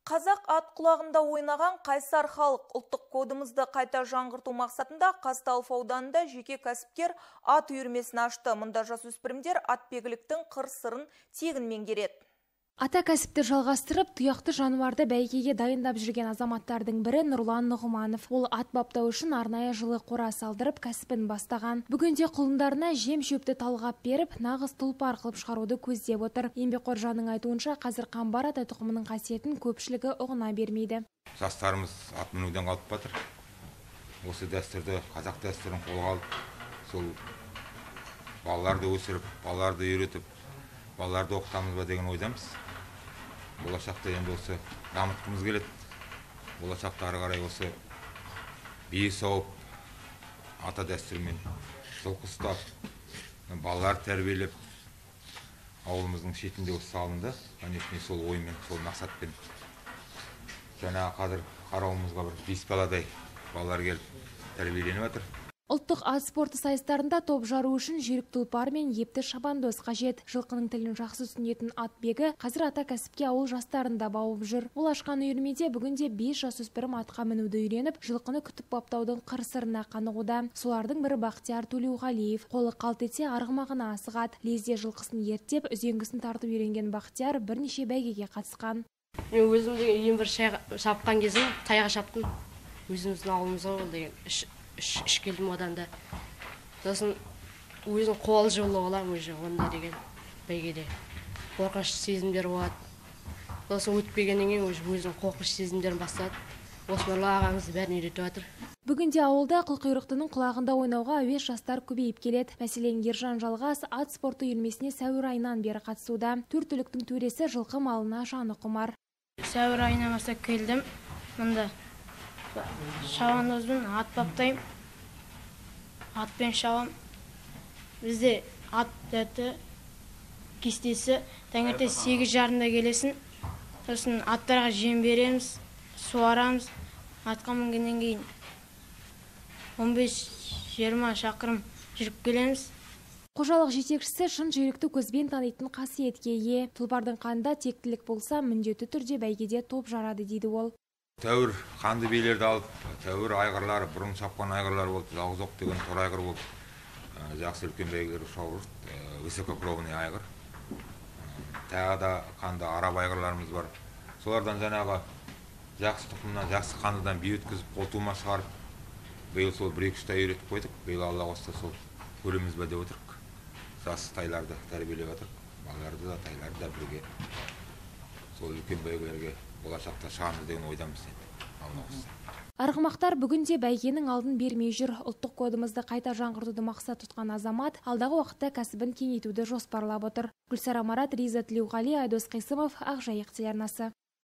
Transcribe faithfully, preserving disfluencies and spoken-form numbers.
Қазақ ат құлағында ойнаған қайсар халық ұлттық кодымызды қайта жаңғырту мақсатында Қазталов ауданында жеке кәсіпкер ат үйірмесін ашты. Мұнда жасөспірімдер атбегіліктің қыр-сырын тегін меңгереді. Ата кәсіпті жалғастырып, тұяқты жануарды бәйгеге дайындап жүрген азаматтардың бірі Нұрлан Нұғыманов. Ол ат баптау үшін арнайы жылы қора салдырып, кәсібін бастаған. Бүгінде құлындарына жем шөпті талғап беріп, нағыз тұлпар қылып шығаруды көздеп отыр. Еңбекқор жанның айтуынша, қазір қамбар ата тұқымының қасиетін көпшілігі ұғына бермейді. Жастарымыз ат мінуден қалып батыр. Осы дәстүрді, қазақ дәстүрін қолға алып, сол балаларды өсіріп, балаларды үйретіп, балаларды оқытамыз ба деген ойдамыз. Болашақта енді осы дамытқымыз келеді. Болашақта ары қарай осы бие сауып, ата дәстүрмен жылқы ұстап, балалар тәрбиелеп, ауылымыздың шетінде осы салынды. Конечно, сол оймен, сол мақсатпен. Жаңа қазір қарауымызға бір бес баладай балалар келіп тәрбиеленіп жатыр. Ұлттық ат спорты сайыстарында топ жару үшін жүйрік тұлпар мен епті шабандоз қажет. Жылқының тілін жақсы түсінетін атбегі қазір ата кәсіпке ауыл жастарында бауып жүр. Ол ашқан үйірмеде бүгінде бес жасөспірім атқа мінуді үйреніп, жылқыны күтіп баптаудың қыр-сырына қанығуда. Солардың бірі Бақтияр Төлеуғалиев. Қолы қалт етсе арғымағына асығады. Лезде жылқысын ерттеп, үзеңгісін тартып үйренген Бақтияр бірнеше бәйгеге қатысқан. Мен өзімде ең бір шапқан кезім тайға шаптым. Өзіміздің ауылымызға ол деген үш келдім оданда. Сосын өзім қол жолы олам өзі онда деген бәйгеде. Қорқыныш сезімдер болады. Сосын өтпегеннен кейін өзім қорқыныш сезімдерін бастады. Османлы ағамыз бәрін үйретіп жатыр. Бүгінде ауылда қылқұйрықтының құлағында ойнауға әуес жастар көбейіп келеді. Мәселен, Ержан Жалғас ат спорты үйірмесіне сәуір айынан бері қатысуда. Төрт түліктің төресі жылқы малына жаны құмар. Сәуір айынан бастап келдім. Мұнда шабандозбен ат баптайым. Атпен шабам. Бізде ат дәті кестесі таңертең сегіз жарымда келесін. Сосын аттарға жем береміз, суарамыз. Атқа мінгеннен кейін он бес жиырма шақырым жүріп келеміз. Қожалық жетекшісі шын жүйрікті көзбен танитын қасиетке ие. Тұлпардың қанында тектілік болса, міндетті түрде бәйгеде топ жарады дейді ол. Тәуір қанды биелерді алып, тәуір айғырлары, бұрын шапқан айғырлар болды, жалғыз оқ деген торы айғыр болды. Жақсы үлкен бәйгелер шауырды, высококровный айғыр. Тағы да қанды араб айғырларымыз бар. Солардан жаңағы жақсы тұқымнан, жақсы қандыдан бие өткізіп, қолтума шығарып, биыл сол бір-екі үшті үйретіп қойдық. Биыл Алла қосса сол көреміз бе деп отырық. Жас тайларды тәрбиелеп отырық. Балаларды да, тайларды да бірге сол үлкен бәйгелерге болашақта шығамыз деген ойдамыз енді. Алла қосса. Арғымақтар бүгінде бәйгенің алдын бермей жүр. Ұлттық кодымызды қайта жаңғыртуды мақсат тұтқан азамат алдағы уақытта кәсібін кеңейтуді жоспарлап отыр. Гүлсара Марат, Риза Тілеуғали, Айдос Қисымов, Ақжайық телеарнасы.